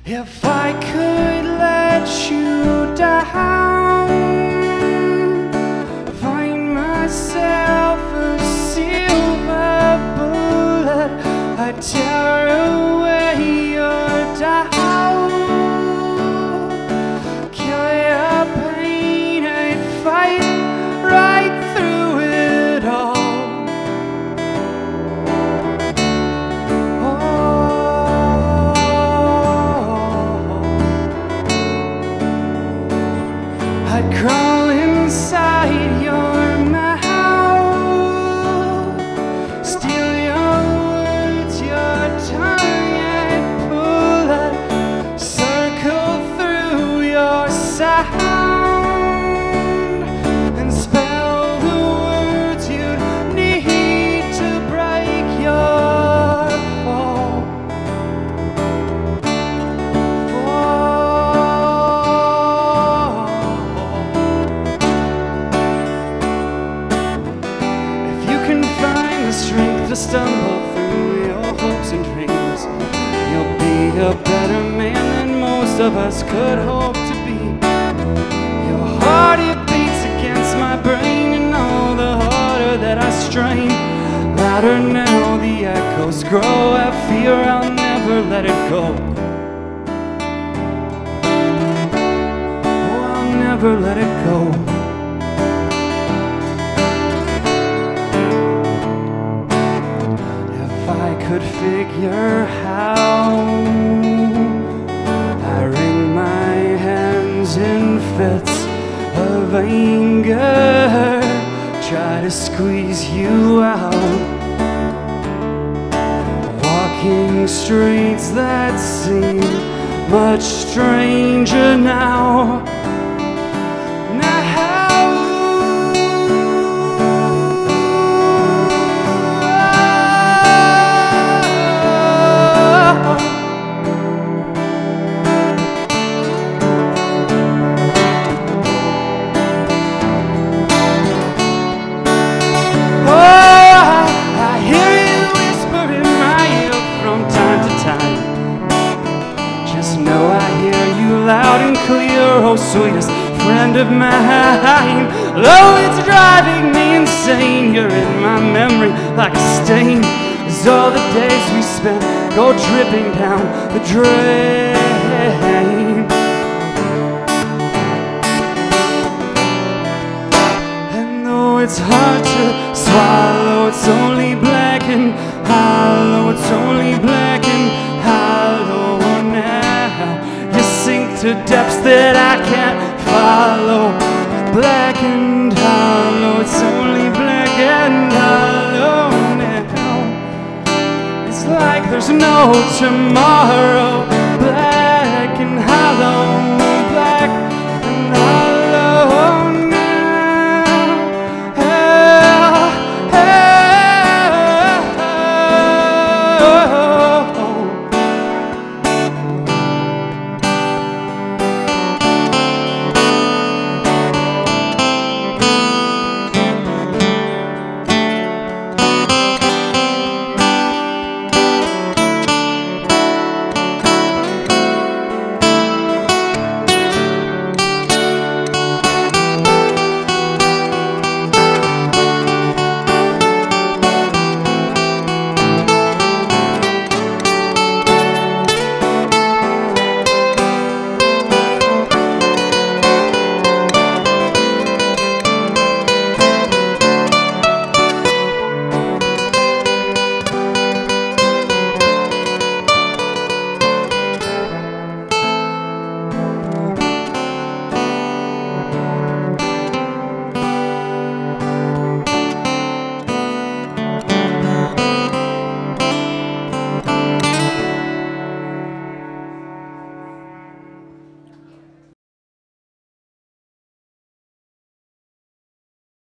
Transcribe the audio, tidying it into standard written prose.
If I could let you down, find myself a silver bullet, I'd tear away your doubt, kill your pain, I'd fight right through it all. I'd crawl inside your mouth, steal your words, your tongue, and pull it, circle through your sound, and spell the words you'd need to break your fall. Strength to stumble through your hopes and dreams, you'll be a better man than most of us could hope to be. Your heart, it beats against my brain, and all the harder that I strain, louder now the echoes grow. I fear I'll never let it go. Oh, I'll never let it go. Could figure how I wring my hands in fits of anger, try to squeeze you out, walking streets that seem much stranger now. Loud and clear, oh sweetest friend of mine. Though it's driving me insane, you're in my memory like a stain, as all the days we spent go dripping down the drain. And though it's hard to swallow, it's only black and hollow, it's only black and hollow now. Sink to depths that I can't follow. Black and hollow, it's only black and hollow now. It's like there's no tomorrow.